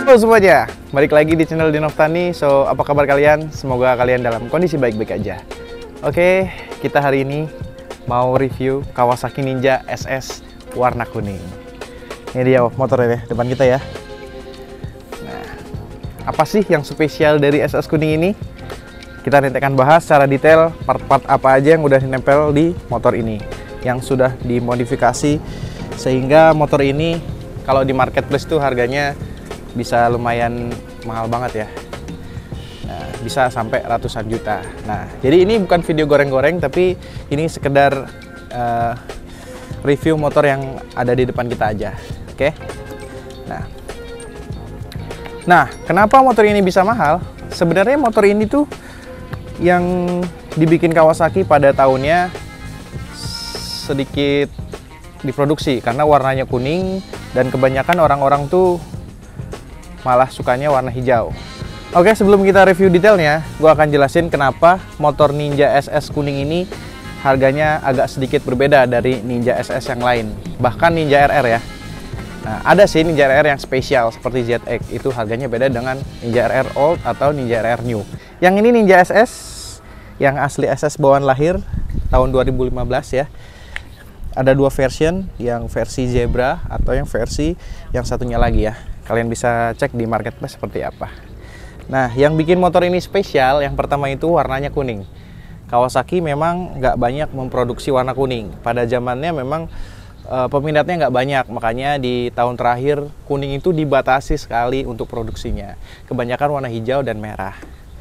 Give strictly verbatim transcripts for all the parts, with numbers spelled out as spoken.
Halo semuanya, balik lagi di channel Dinoftani. So, apa kabar kalian? Semoga kalian dalam kondisi baik-baik aja. Oke, kita hari ini mau review Kawasaki Ninja S S warna kuning. Ini dia motornya depan kita ya. Nah, apa sih yang spesial dari S S kuning ini? Kita nanti akan bahas secara detail part-part apa aja yang udah dinempel di motor ini, yang sudah dimodifikasi sehingga motor ini kalau di marketplace tuh harganya bisa lumayan mahal banget ya. Nah, bisa sampai ratusan juta. Nah, jadi ini bukan video goreng-goreng, tapi ini sekedar uh, review motor yang ada di depan kita aja. Oke. Nah, nah, kenapa motor ini bisa mahal? Sebenarnya motor ini tuh yang dibikin Kawasaki pada tahunnya sedikit diproduksi karena warnanya kuning dan kebanyakan orang-orang tuh malah sukanya warna hijau. Oke, sebelum kita review detailnya, gue akan jelasin kenapa motor Ninja S S kuning ini harganya agak sedikit berbeda dari Ninja S S yang lain, bahkan Ninja R R ya. Nah, ada sih Ninja R R yang spesial seperti Z X, itu harganya beda dengan Ninja R R Old atau Ninja R R New. Yang ini Ninja S S yang asli S S bawaan lahir tahun dua ribu lima belas ya. Ada dua version, yang versi Zebra atau yang versi yang satunya lagi ya. Kalian bisa cek di marketplace seperti apa. Nah, yang bikin motor ini spesial, yang pertama itu warnanya kuning. Kawasaki memang nggak banyak memproduksi warna kuning. Pada zamannya memang e, peminatnya nggak banyak, makanya di tahun terakhir kuning itu dibatasi sekali untuk produksinya. Kebanyakan warna hijau dan merah.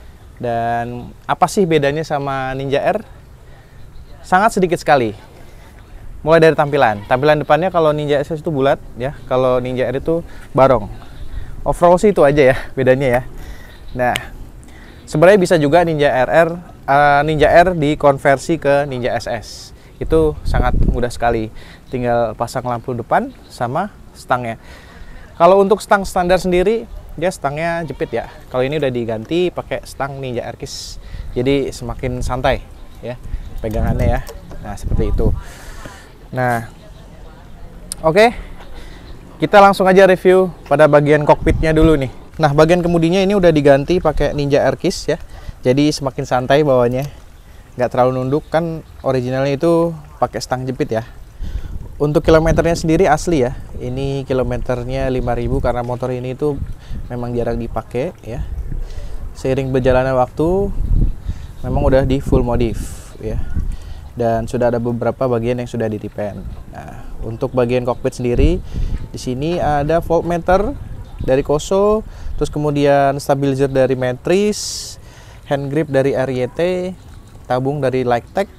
Dan apa sih bedanya sama Ninja R? Sangat sedikit sekali. Mulai dari tampilan. Tampilan depannya kalau Ninja S S itu bulat ya, kalau Ninja R itu barong. Overall sih itu aja ya bedanya ya. Nah, sebenarnya bisa juga Ninja R R uh, Ninja R dikonversi ke Ninja S S. Itu sangat mudah sekali. Tinggal pasang lampu depan sama stangnya. Kalau untuk stang standar sendiri, dia stangnya jepit ya. Kalau ini udah diganti pakai stang Ninja R Kiss. Jadi semakin santai ya pegangannya ya. Nah, seperti itu. Nah, oke, okay. Kita langsung aja review pada bagian kokpitnya dulu nih. Nah, bagian kemudinya ini udah diganti pakai Ninja R Kiss ya, jadi semakin santai bawahnya, nggak terlalu nunduk. Kan originalnya itu pakai stang jepit ya. Untuk kilometernya sendiri asli ya, ini kilometernya lima ribu karena motor ini itu memang jarang dipakai ya. Seiring berjalannya waktu, memang udah di full modif ya. Dan sudah ada beberapa bagian yang sudah di-repaint. Nah, untuk bagian kokpit sendiri, di sini ada voltmeter dari Koso, terus kemudian stabilizer dari Matrice, hand grip dari R Y T, tabung dari Lightech.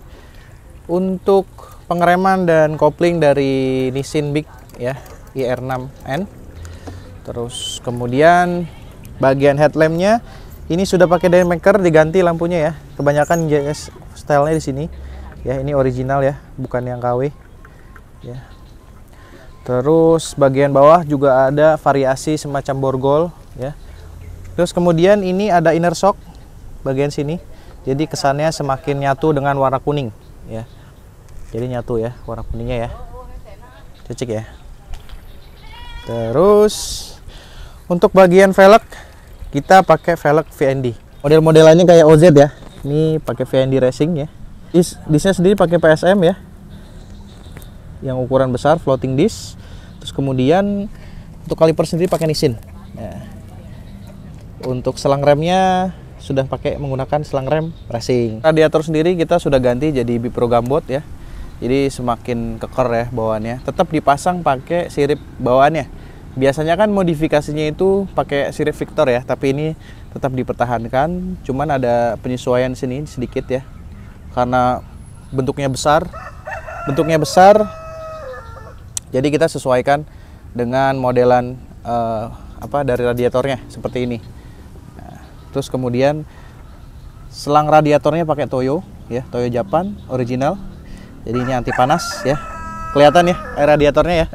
Untuk pengereman dan kopling dari Nissin Big ya, I R enam N. Terus kemudian bagian headlampnya ini sudah pakai Daymaker, diganti lampunya ya. Kebanyakan J S stylenya di sini. Ya, ini original ya, bukan yang K W ya. Terus bagian bawah juga ada variasi semacam borgol ya. Terus kemudian ini ada inner shock bagian sini, jadi kesannya semakin nyatu dengan warna kuning ya. Jadi nyatu ya warna kuningnya ya, cek ya. Terus untuk bagian velg kita pakai velg V N D, model-modelannya kayak O Z ya. Ini pakai V N D Racing ya. Dis disnya sendiri pakai P S M ya, yang ukuran besar, floating disc. Terus kemudian untuk kaliper sendiri pakai Nissin ya. Untuk selang remnya sudah pakai menggunakan selang rem racing. Radiator sendiri kita sudah ganti jadi Bipro Gambot ya, jadi semakin keker ya bawaannya. Tetap dipasang pakai sirip bawaannya. Biasanya kan modifikasinya itu pakai sirip Victor ya, tapi ini tetap dipertahankan, cuman ada penyesuaian sini sedikit ya. Karena bentuknya besar, bentuknya besar, jadi kita sesuaikan dengan modelan uh, apa dari radiatornya seperti ini. Nah, terus kemudian selang radiatornya pakai Toyo, ya Toyo Japan original. Jadi ini anti panas ya, kelihatan ya air radiatornya ya.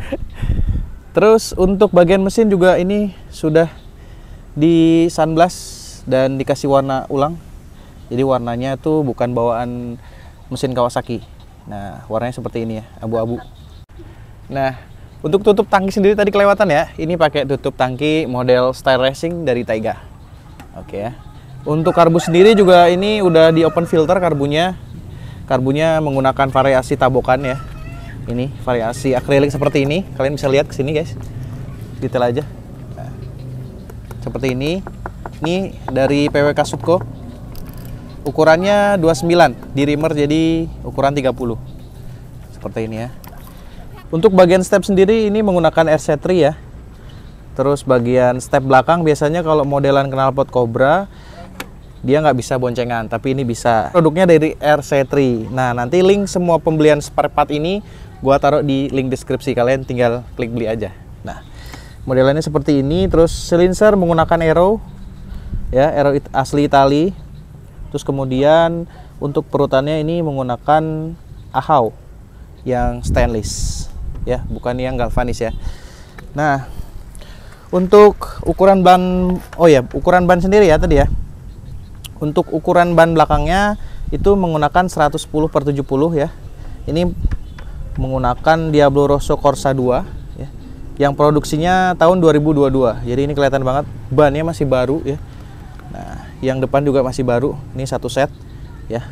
Terus untuk bagian mesin juga ini sudah di sunblast dan dikasih warna ulang. Jadi warnanya tuh bukan bawaan mesin Kawasaki. Nah, warnanya seperti ini ya, abu-abu. Nah, Untuk tutup tangki sendiri tadi kelewatan ya. Ini pakai tutup tangki model Style Racing dari Taiga. Oke ya. Untuk karbu sendiri juga ini udah di open filter karbunya. Karbunya menggunakan variasi tabokan ya. Ini variasi akrilik seperti ini. Kalian bisa lihat ke sini guys. Detail aja. Nah, seperti ini. Ini dari P W K Subco. Ukurannya dua puluh sembilan, di rimmer jadi ukuran tiga puluh. Seperti ini ya. Untuk bagian step sendiri ini menggunakan R C tiga ya. Terus bagian step belakang biasanya kalau modelan knalpot Cobra dia nggak bisa boncengan, tapi ini bisa. Produknya dari R C tiga. Nah, nanti link semua pembelian spare part ini gua taruh di link deskripsi, kalian tinggal klik beli aja. Nah, modelannya seperti ini. Terus silencer menggunakan Aero ya, Aero asli Itali. Terus kemudian untuk perutannya ini menggunakan Ahau yang stainless ya, bukan yang galvanis ya. Nah, untuk ukuran ban, oh ya, ukuran ban sendiri ya tadi ya. Untuk ukuran ban belakangnya itu menggunakan seratus sepuluh per tujuh puluh ya. Ini menggunakan Diablo Rosso Corsa dua ya. Yang produksinya tahun dua ribu dua puluh dua. Jadi ini kelihatan banget bannya masih baru ya. Nah, yang depan juga masih baru. Ini satu set ya.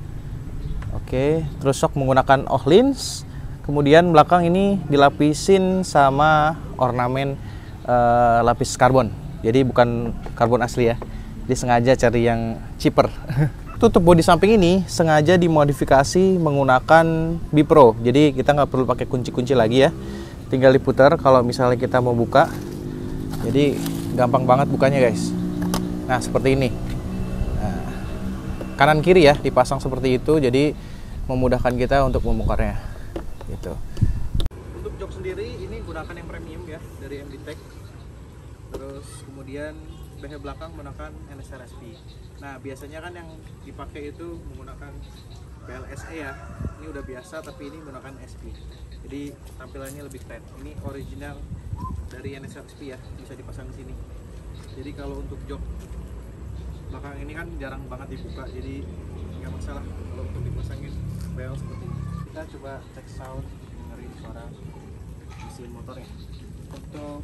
Oke, terus shock menggunakan Ohlins. Kemudian belakang ini dilapisin sama ornamen uh, lapis karbon. Jadi bukan karbon asli ya. Jadi sengaja cari yang cheaper. Tutup bodi samping ini sengaja dimodifikasi menggunakan Bipro. Jadi kita nggak perlu pakai kunci-kunci lagi ya. Tinggal diputar kalau misalnya kita mau buka. Jadi gampang banget bukanya guys. Nah, seperti ini. Nah, kanan kiri ya dipasang seperti itu. Jadi memudahkan kita untuk membongkarnya. Gitu. Untuk jok sendiri ini gunakan yang premium ya dari M D Tech. Terus kemudian behe belakang menggunakan N S R S P. Nah, biasanya kan yang dipakai itu menggunakan P L S E ya. Ini udah biasa tapi ini menggunakan S P. Jadi tampilannya lebih keren. Ini original dari N S R S P ya, bisa dipasang di sini. Jadi kalau untuk jok belakang ini kan jarang banget dibuka, jadi nggak masalah kalau untuk dipasangin bel seperti ini. Kita coba cek sound, dengerin suara mesin motornya. Untuk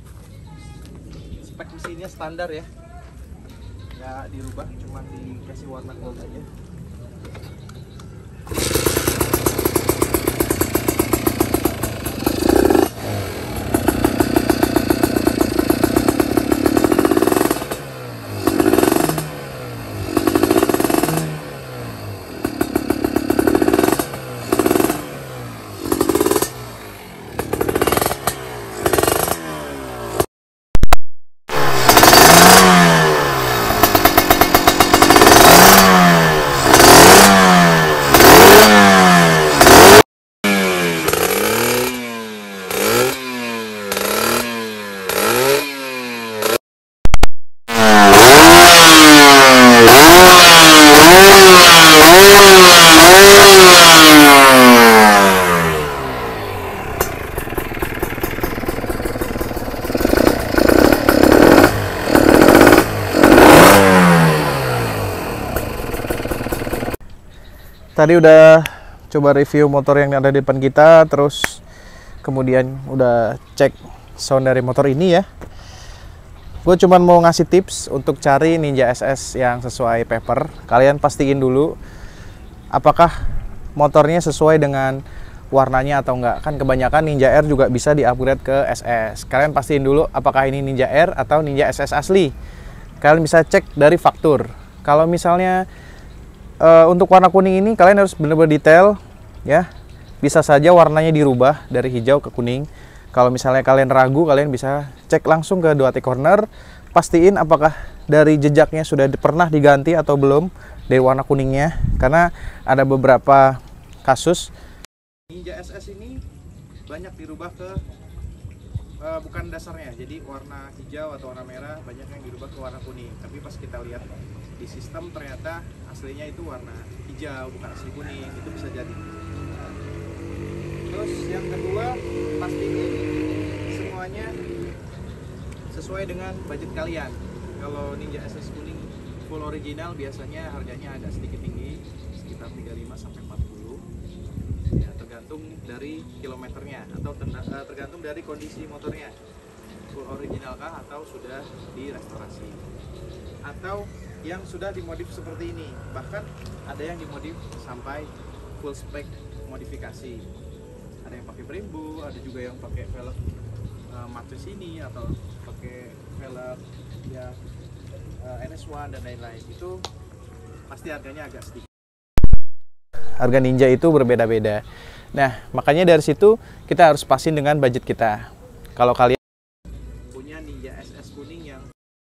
spek mesinnya standar ya, nggak dirubah, cuma dikasih warna gold aja. Tadi udah coba review motor yang ada di depan kita, terus kemudian udah cek sound dari motor ini ya. Gue cuman mau ngasih tips untuk cari Ninja S S yang sesuai paper. Kalian pastiin dulu apakah motornya sesuai dengan warnanya atau enggak. Kan kebanyakan Ninja R juga bisa di-upgrade ke S S. Kalian pastiin dulu apakah ini Ninja R atau Ninja S S asli. Kalian bisa cek dari faktur. Kalau misalnya Uh, untuk warna kuning ini kalian harus benar-benar detail ya. Bisa saja warnanya dirubah dari hijau ke kuning. Kalau misalnya kalian ragu, kalian bisa cek langsung ke Ducati Corner, pastiin apakah dari jejaknya sudah pernah diganti atau belum dari warna kuningnya, karena ada beberapa kasus Ninja S S ini banyak dirubah ke uh, bukan dasarnya, jadi warna hijau atau warna merah banyak yang dirubah ke warna kuning. Tapi pas kita lihat di sistem ternyata aslinya itu warna hijau, bukan asli kuning. Itu bisa jadi. Terus yang kedua, pastiin semuanya sesuai dengan budget kalian. Kalau Ninja S S kuning full original biasanya harganya agak sedikit tinggi, sekitar tiga puluh lima sampai empat puluh. Ya, tergantung dari kilometernya atau tergantung dari kondisi motornya. Full original kah atau sudah direstorasi, atau yang sudah dimodif seperti ini. Bahkan ada yang dimodif sampai full spek modifikasi. Ada yang pakai Brembo, ada juga yang pakai velg uh, matris ini, atau pakai velg ya uh, N S satu dan lain-lain. Itu pasti harganya agak sedikit. Harga Ninja itu berbeda-beda. Nah, makanya dari situ kita harus pasin dengan budget kita. Kalau kalian punya Ninja S S kuning yang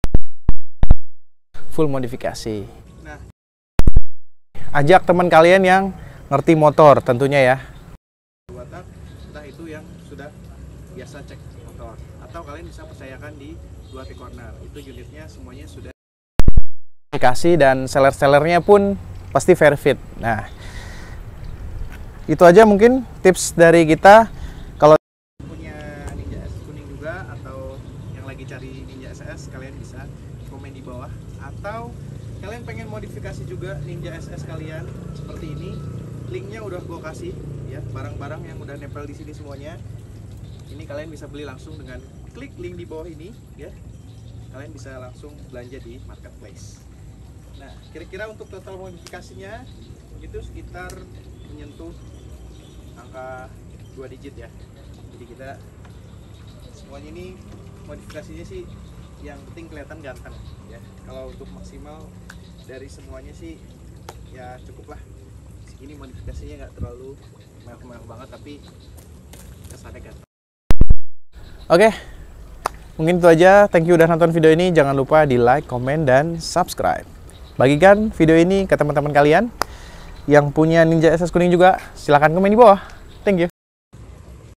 full modifikasi, nah, ajak teman kalian yang ngerti motor tentunya ya. Dua tak, entah itu yang sudah biasa cek motor, atau kalian bisa percayakan di dua T corner. Itu unitnya semuanya sudah modifikasi dan seller-sellernya pun pasti very fit. Nah, itu aja mungkin tips dari kita. Kalau punya Ninja S S kuning juga, atau yang lagi cari Ninja S S, kalian bisa komen di bawah. Atau kalian pengen modifikasi juga Ninja S S kalian seperti ini, linknya udah gue kasih ya, barang-barang yang udah nempel di sini semuanya. Ini kalian bisa beli langsung dengan klik link di bawah ini ya. Kalian bisa langsung belanja di marketplace. Nah, kira-kira untuk total modifikasinya itu sekitar menyentuh angka dua digit ya. Jadi kita semuanya ini modifikasinya sih yang penting kelihatan ganteng ya. Kalau untuk maksimal dari semuanya sih ya cukup lah. Ini modifikasinya nggak terlalu mewah-mewah banget, tapi kesannya ganteng. Oke, mungkin itu aja. Thank you udah nonton video ini. Jangan lupa di like, komen, dan subscribe. Bagikan video ini ke teman-teman kalian yang punya Ninja S S kuning juga. Silahkan komen di bawah. Thank you.